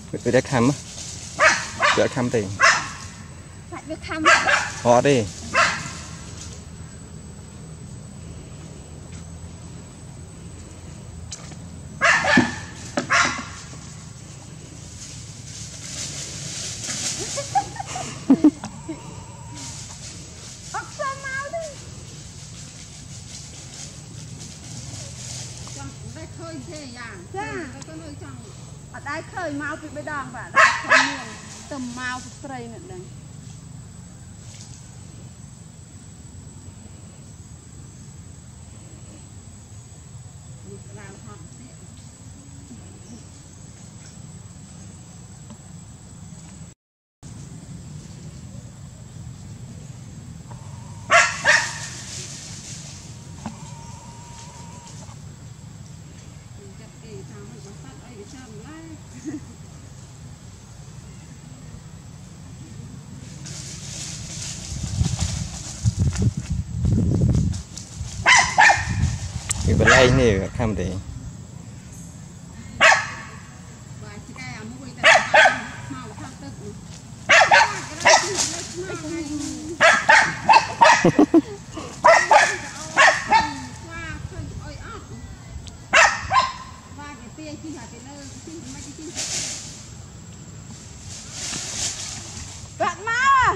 Bị đá khăm á. Đá khăm thì. Phải biết khăm. Họ đi. Ở đây khơi mau bị bê đòn và đây khơi miệng tầm mau bị spray nữa đây. Bị bên đây này khăm thì. Bạn mau